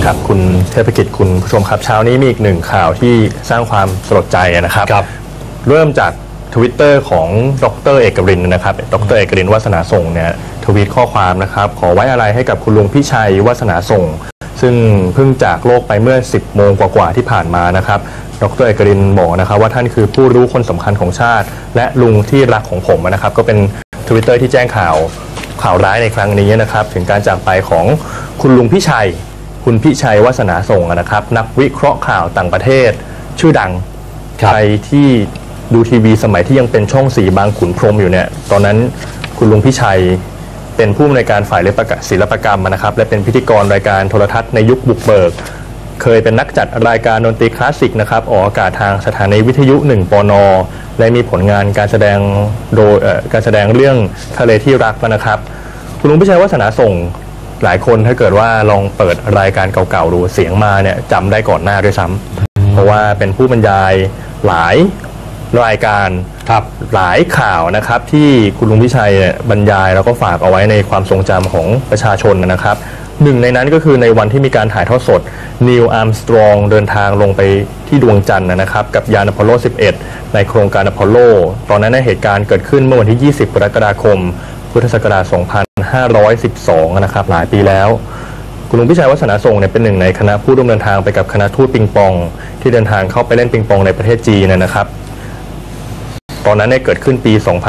ครับคุณเทพกิจคุณผู้ชมครับเช้านี้มีอีกหนึ่งข่าวที่สร้างความสลดใจนะครับเริ่มจากทวิตเตอร์ของดร.เอกรินนะครับดร.เอกรินวาสนาส่งเนี่ยทวีตข้อความนะครับขอไว้อะไรให้กับคุณลุงพิชัยวาสนาส่งซึ่งเพิ่งจากโลกไปเมื่อ 10 โมงกว่าที่ผ่านมานะครับดร.เอกรินบอกนะครับว่าท่านคือผู้รู้คนสำคัญของชาติและลุงที่รักของผมนะครับก็เป็นทวิตเตอร์ที่แจ้งข่าวร้ายในครั้งนี้นะครับถึงการจากไปของคุณลุงพิชัยคุณพิชัยวาสนาส่งนะครับนักวิเคราะห์ข่าวต่างประเทศชื่อดังใครที่ดูทีวีสมัยที่ยังเป็นช่อง4บางขุนพรหมอยู่เนี่ยตอนนั้นคุณลุงพิชัยเป็นผู้อำนวยการฝ่ายศิลปกรรมนะครับและเป็นพิธีกรรายการโทรทัศน์ในยุคบุกเบิกเคยเป็นนักจัดรายการดนตรีคลาสสิกนะครับออกอากาศทางสถานีวิทยุ1 ปน.และมีผลงานการแสดงโดยการแสดงเรื่องทะเลที่รักนะครับคุณลุงพิชัยวาสนาส่งหลายคนถ้าเกิดว่าลองเปิดรายการเก่าๆดูเสียงมาเนี่ยจำได้ก่อนหน้าด้วยซ้ำเพราะว่าเป็นผู้บรรยายหลายรายการหลายข่าวนะครับที่คุณลุงพิชัยบรรยายแล้วก็ฝากเอาไว้ในความทรงจำของประชาชนนะครับหนึ่งในนั้นก็คือในวันที่มีการถ่ายทอดสดนีล อาร์มสตรองเดินทางลงไปที่ดวงจันทร์นะครับกับยานอพอลโล 11 ในโครงการอพอลโลตอนนั้นเหตุการณ์เกิดขึ้นเมื่อวันที่ 20 กรกฎาคมพุทธศักราช 2512 นะครับหลายปีแล้วคุณลุงพิชัยวาสนาส่งเนี่ยเป็นหนึ่งในคณะผู้ร่วมเดินทางไปกับคณะทูตปิงปองที่เดินทางเข้าไปเล่นปิงปองในประเทศจีนนะครับตอนนั้นเกิดขึ้นปี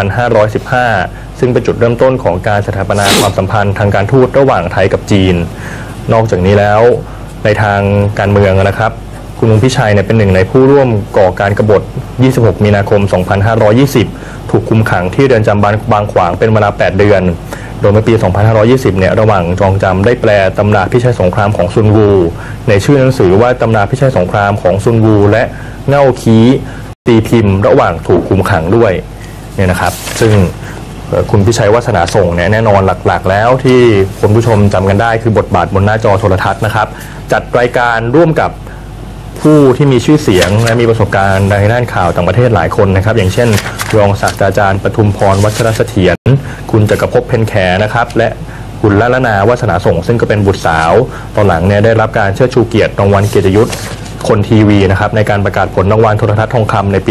2515 ซึ่งเป็นจุดเริ่มต้นของการสถาปนาความสัมพันธ์ทางการทูตระหว่างไทยกับจีนนอกจากนี้แล้วในทางการเมืองนะครับคุณลุงพิชัยเนี่ยเป็นหนึ่งในผู้ร่วมก่อการกบฏ 26 มีนาคม 2520 ถูกคุมขังที่เรือนจำบางขวางเป็นเวลา 8 เดือนโดยเมื่อปี 2520 เนี่ยระหว่างจองจำได้แปลตำราพิชัยสงครามของซุนวูในชื่อหนังสือว่าตำราพิชัยสงครามของซุนวูและเง่าคีตีพิมพ์ระหว่างถูกคุมขังด้วยเนี่ยนะครับซึ่งคุณพิชัยวาสนาส่งเนี่ยแน่นอนหลักๆแล้วที่คุณผู้ชมจำกันได้คือบทบาทบนหน้าจอโทรทัศน์นะครับจัดรายการร่วมกับผู้ที่มีชื่อเสียงและมีประสบการณ์ในด้านข่าวต่างประเทศหลายคนนะครับอย่างเช่นรองศาสตราจารย์ปทุมพรวัชรเสถียรคุณจักรภพเพ็ญแขนะครับและคุณละละนาวาสนาส่งซึ่งก็เป็นบุตรสาวตอนหลังเนี่ยได้รับการเชิดชูเกียรติรางวัลเกียรติยศคนทีวีนะครับในการประกาศผลรางวัลโทรทัศน์ทองคำในปี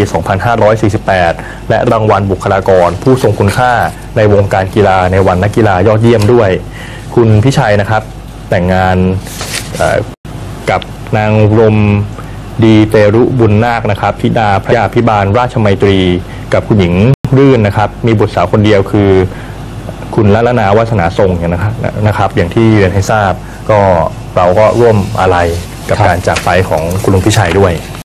2548 และรางวัลบุคลากรผู้ทรงคุณค่าในวงการกีฬาในวันนักกีฬายอดเยี่ยมด้วยคุณพิชัยนะครับแต่งงานกับนางรมดีเตรุบุญนาคนะครับธิดาพระยาพิบาลราชมัยตรีกับคุณหญิงรื่นนะครับมีบุตรสาวคนเดียวคือคุณละละนาวาสนาส่งนะครับอย่างที่เรียนให้ทราบก็เราก็ร่วมอาลัยกับการจากไปของคุณลุงพิชัยด้วย